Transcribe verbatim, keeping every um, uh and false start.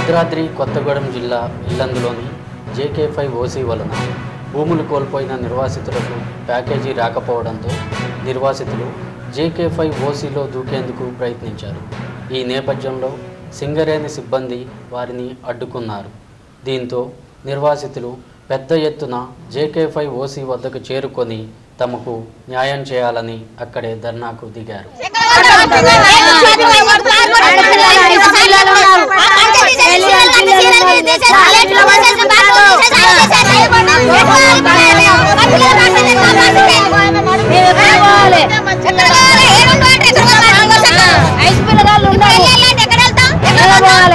భద్రాద్రి కొత్తగూడెం జిల్లా ఇల్లందులోని JK five OC వలన భూములు కోల్పోయిన నిర్వాసితులకు ప్యాకేజీ రాకపోవడంతో నిర్వాసితులు జేకే ఫైవ్ ఓసీలో దూకేందుకు ప్రయత్నించారు. ఈ నేపథ్యంలో సింగరేణి సిబ్బంది వారిని అడ్డుకున్నారు. దీంతో నిర్వాసితులు పెద్ద ఎత్తున జేకే ఫైవ్ ఓసీ వద్దకు చేరుకొని తమకు న్యాయం చేయాలని అక్కడే ధర్నాకు దిగారు. ఐస్ పిల్లగాళ్ళు